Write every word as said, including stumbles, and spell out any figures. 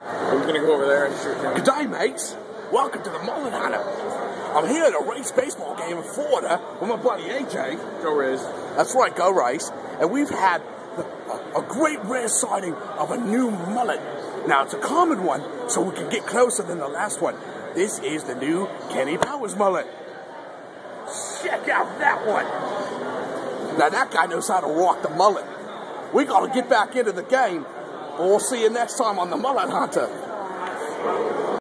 We're going to go over there and shoot him. Good day, mates. Welcome to the Mullet Hunter. I'm here at a race baseball game in Florida with my buddy A J. Go Rays. That's right, go Race. And we've had the, a, a great rare sighting of a new mullet. Now, it's a common one, so we can get closer than the last one. This is the new Kenny Powers Mullet. Check out that one. Now, that guy knows how to rock the mullet. We got to get back into the game. But we'll see you next time on the Mullet Hunter.